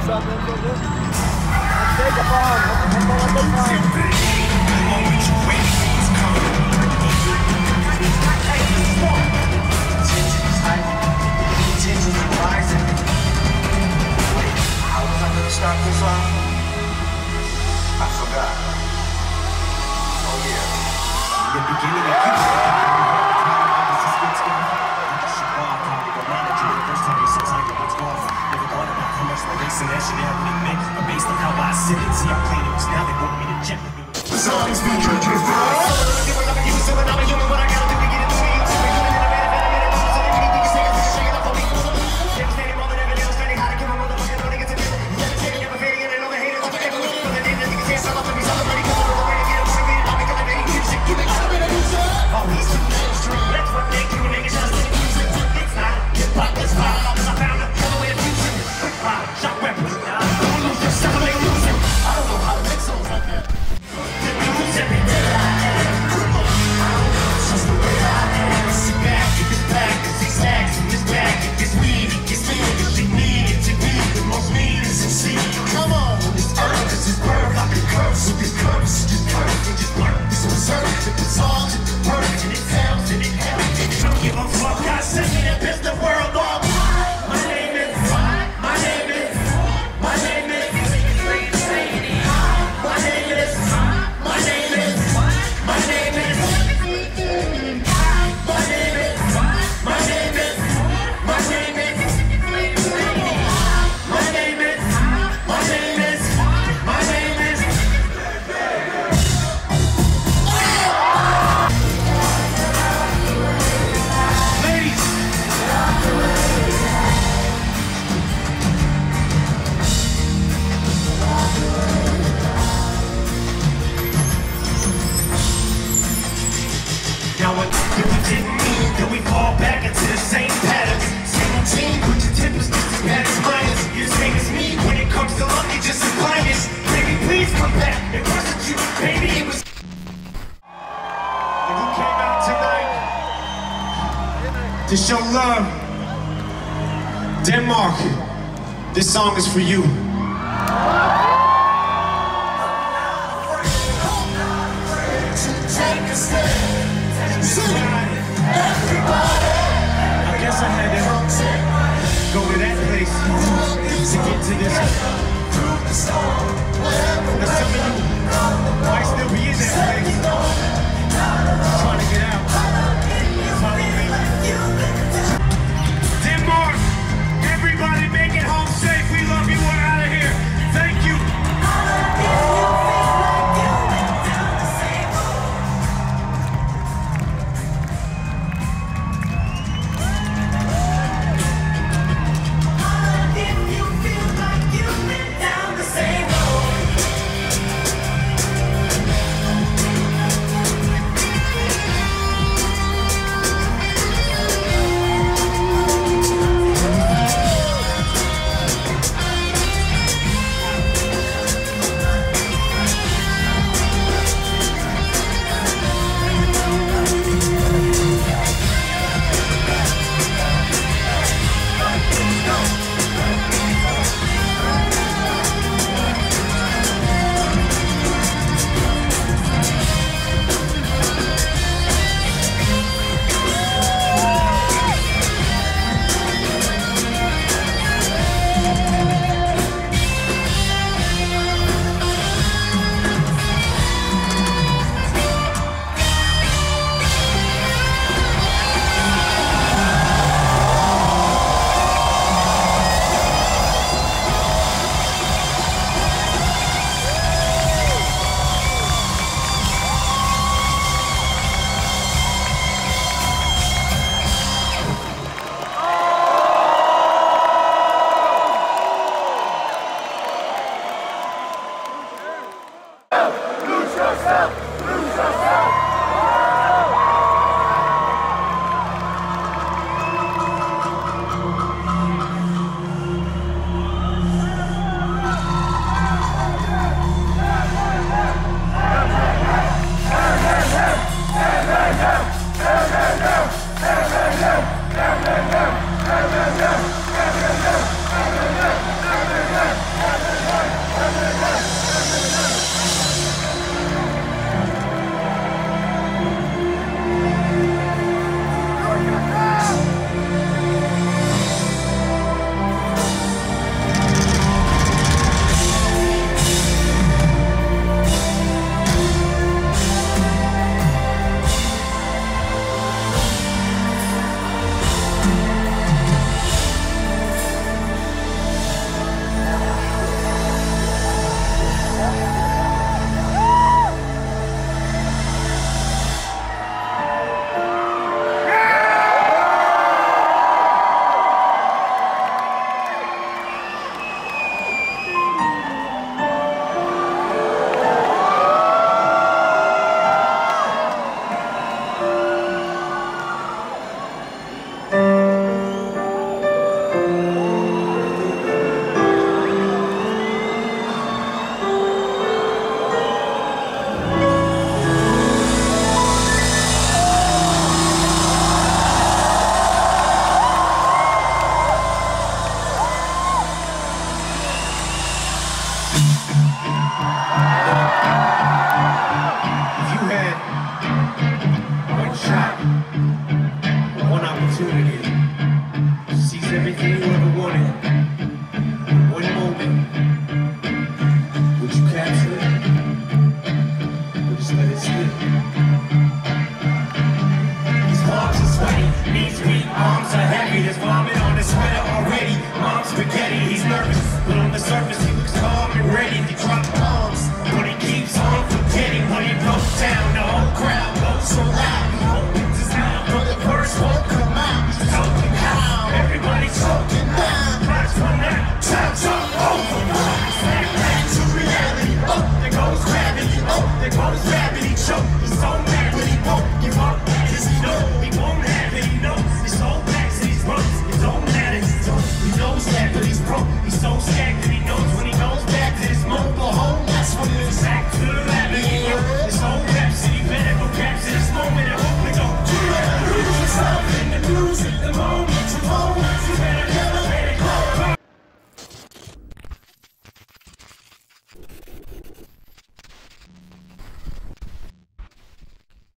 To show love, Denmark, this song is for you. I guess I had to go to that place to get to this. Now some of you might still be in that place, trying to get out. Denmark, everybody make it home safe. We love you. We're out of here. Thank you. it. Sees everything you ever wanted. One moment. Would you capture it? Or just let it slip? His palms are sweaty, knees weak, arms are heavy. There's vomit on his sweater already. Mom's spaghetti, he's nervous, but on the surface he looks calm and ready to drop bombs. But he keeps on forgetting when he broke down. The whole crowd goes so loud. He opens his mouth, but the verse won't come out. He's choking out, everybody's choking now. Lights run out, time's up, over. Snap back to reality. Oh, there goes gravity. Oh, there goes gravity. Choke, he's so mad.